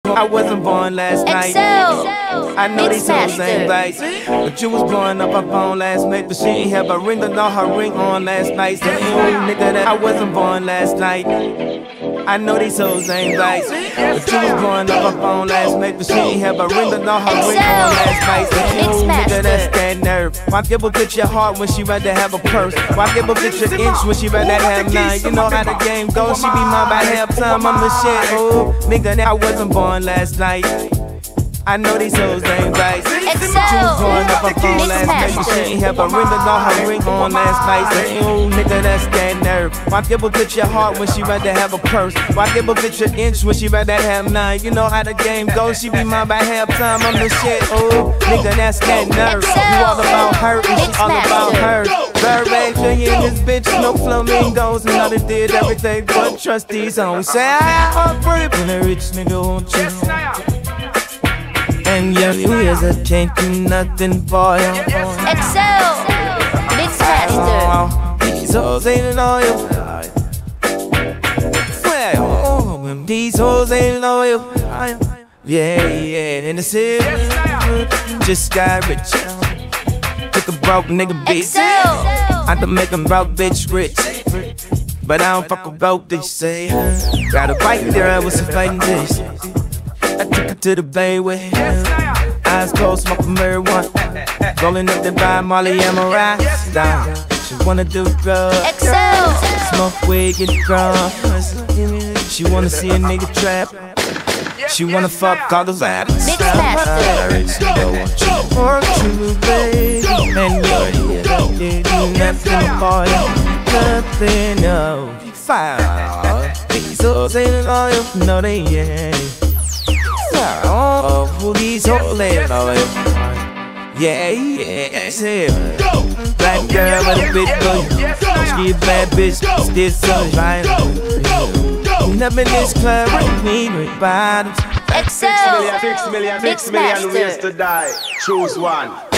I wasn't born last night. I know these hoes ain't right, but you was blowing up her phone last night. But she ain't have a ring or her ring on last night. So nigga, that I wasn't born last night. I know these hoes ain't right, but you was blowing up her phone last night. But she ain't have a ring or her ring on last night. So nigga, that's that nerve. Why give a bitch your heart when she rather have a purse? Why give a bitch an inch when she rather have nine? You know how the game goes. She be mine by halftime. I'm the shit. Oh, nigga, that I wasn't born last night. I know these hoes ain't right. She was going up her phone last night, but she ain't have a ring or her ring on last night. Say, ooh, nigga, that's that nerve. Why give a bitch your heart when she rather have a purse? Why give a bitch an inch when she rather have nine? You know how the game goes. She be mine by halftime. I'm the shit. Ooh, nigga, that's that nerve. You all about her and she all about her. Bird Junior in this bitch, no flamingos, and all they did everything but trust these hoes. Say I heartbreak when a rich nigga won't you. And your ears that can't do nothing for you. MixMaster. These hoes ain't loyal. Well, these hoes ain't loyal. Yeah, in the city, just got rich. Took a broke nigga bitch. I can make a broke bitch rich. But I don't fuck a broke bitch, say. Got a bike there, I was a fighting bitch. I took her to the bay with eyes closed, smoking marijuana. Rolling up the by Molly and my rocks down. She wanna do drugs, smoke weed, get drunk. She wanna see a nigga trap. She wanna fuck all those apples. MixMaster. Want you, baby, and you do nothing for you, nothing, no. Fire. These hoes ain't loyal, no they ain't. Oh, who these hoes ain't loyal? Yeah, black girl with a big booty. She a bad bitch, still so right. Up in this club with me, with bottoms. 6 million, 6 million, 6 million ways to die. Choose one.